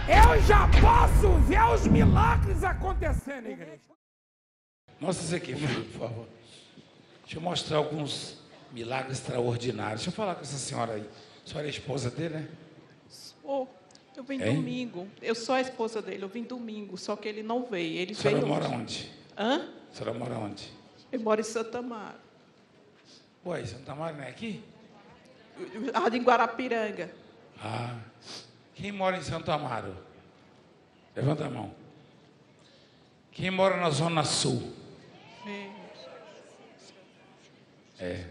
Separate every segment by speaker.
Speaker 1: Eu já posso ver os milagres acontecendo, igreja.
Speaker 2: Mostra isso aqui, filho, por favor. Deixa eu mostrar alguns milagres extraordinários. Deixa eu falar com essa senhora aí. A senhora é esposa dele, né?
Speaker 3: Eu vim domingo. Eu sou a esposa dele. Eu vim domingo, só que ele não veio. Ele
Speaker 2: A senhora
Speaker 3: veio
Speaker 2: mora
Speaker 3: hoje.
Speaker 2: onde?
Speaker 3: Hã?
Speaker 2: A senhora mora onde?
Speaker 3: Eu moro em Santa Amaro.
Speaker 2: Ué, Santa Amaro não é aqui?
Speaker 3: Em Guarapiranga.
Speaker 2: Ah. Quem mora em Santo Amaro? Levanta a mão. Quem mora na Zona Sul? É.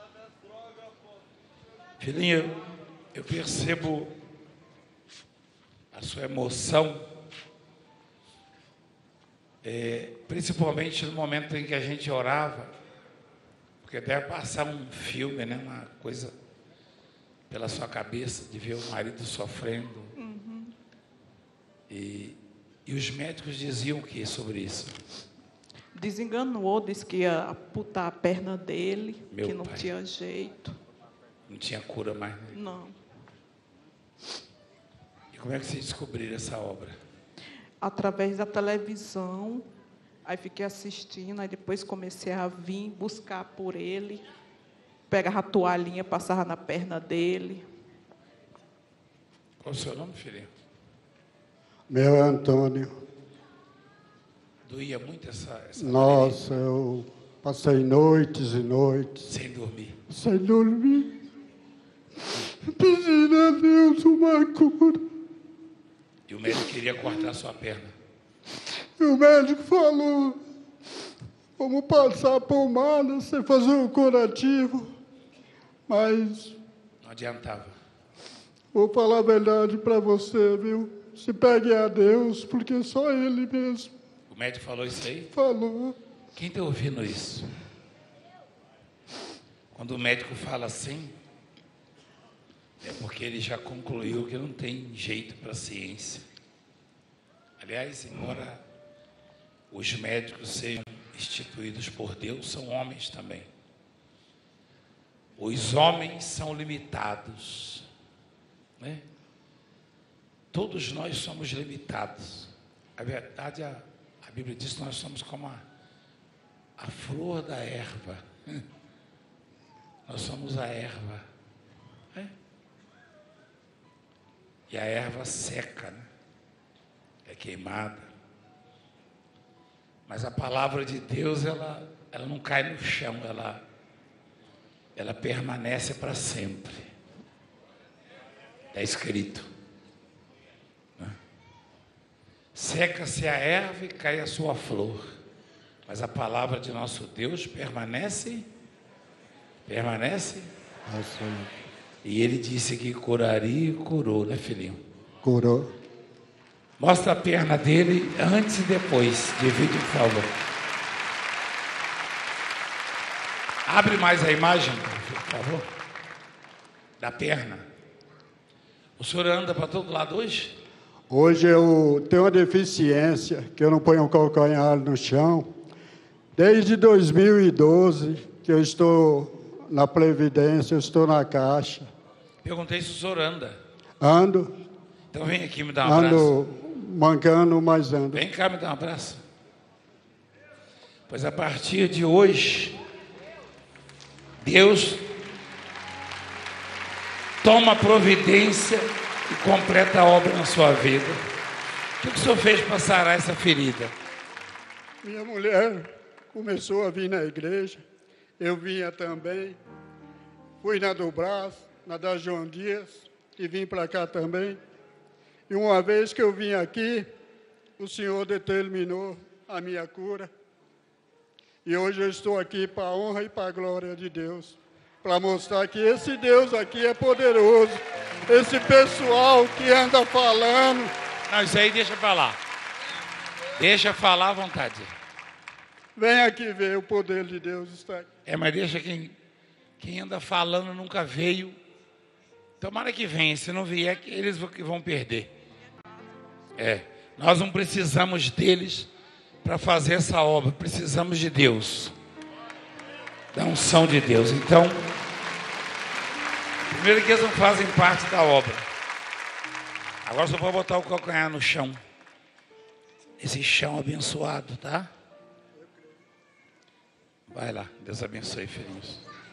Speaker 2: Filhinho, eu percebo a sua emoção, principalmente no momento em que a gente orava, porque deve passar um filme, né, uma coisa pela sua cabeça, de ver o marido sofrendo.
Speaker 3: Uhum.
Speaker 2: E os médicos diziam o que sobre isso?
Speaker 3: Desenganou, disse que ia amputar a perna dele,
Speaker 2: Meu
Speaker 3: que não
Speaker 2: pai.
Speaker 3: tinha jeito.
Speaker 2: Não tinha cura mais, né?
Speaker 3: Não.
Speaker 2: E como é que vocês descobriram essa obra?
Speaker 3: Através da televisão, aí fiquei assistindo, aí depois comecei a vir buscar por ele, pegava a toalhinha, passava na perna dele.
Speaker 2: Qual o seu nome, filhinho?
Speaker 4: Meu é Antônio.
Speaker 2: Doía muito essa
Speaker 4: Nossa, eu passei noites e noites.
Speaker 2: sem dormir.
Speaker 4: Sem dormir. Pedindo a Deus uma cura.
Speaker 2: E o médico queria cortar sua perna.
Speaker 4: E o médico falou, vamos passar a pomada, você fazer um curativo. Mas
Speaker 2: Não adiantava.
Speaker 4: vou falar a verdade para você, viu? Se pegue a Deus, porque só Ele mesmo
Speaker 2: O médico falou isso aí?
Speaker 4: falou.
Speaker 2: Quem está ouvindo isso? Quando o médico fala assim, é porque ele já concluiu que não tem jeito para a ciência. Aliás, embora os médicos sejam instituídos por Deus, são homens também. Os homens são limitados, né? Todos nós somos limitados. A verdade, a Bíblia diz que nós somos como a flor da erva. Nós somos a erva. Né? E a erva seca, né? É queimada. Mas a palavra de Deus, ela não cai no chão, ela permanece para sempre. Está escrito. Né? Seca-se a erva e cai a sua flor. Mas a palavra de nosso Deus permanece. Permanece? E ele disse que curaria e curou, né, filhinho?
Speaker 4: Curou.
Speaker 2: Mostra a perna dele antes e depois. Divide, por favor. Abre mais a imagem, por favor. Da perna. O senhor anda para todo lado hoje?
Speaker 4: Hoje eu tenho uma deficiência, que eu não ponho o calcanhar no chão. Desde 2012, que eu estou na Previdência, eu estou na Caixa.
Speaker 2: Perguntei se o senhor anda.
Speaker 4: Ando.
Speaker 2: Então vem aqui me dar um abraço.
Speaker 4: Ando mancando, mas ando.
Speaker 2: Vem cá me dar um abraço. Pois a partir de hoje, Deus toma providência e completa a obra na sua vida. O que o senhor fez para sarar essa ferida?
Speaker 4: Minha mulher começou a vir na igreja, eu vinha também, fui na do Brás, na da João Dias, e vim para cá também. E uma vez que eu vim aqui, o Senhor determinou a minha cura. E hoje eu estou aqui para a honra e para a glória de Deus, para mostrar que esse Deus aqui é poderoso. Esse pessoal que anda falando...
Speaker 2: Não, isso aí deixa para lá. Deixa falar à vontade.
Speaker 4: Vem aqui ver o poder de Deus está aqui.
Speaker 2: Mas deixa quem anda falando nunca veio. Tomara que venha, se não vier, eles vão perder. Nós não precisamos deles para fazer essa obra, precisamos de Deus, da unção de Deus. Então, primeiro que eles não fazem parte da obra, Agora só pode botar o calcanhar no chão. Esse chão abençoado, tá? Vai lá, Deus abençoe, filhinhos.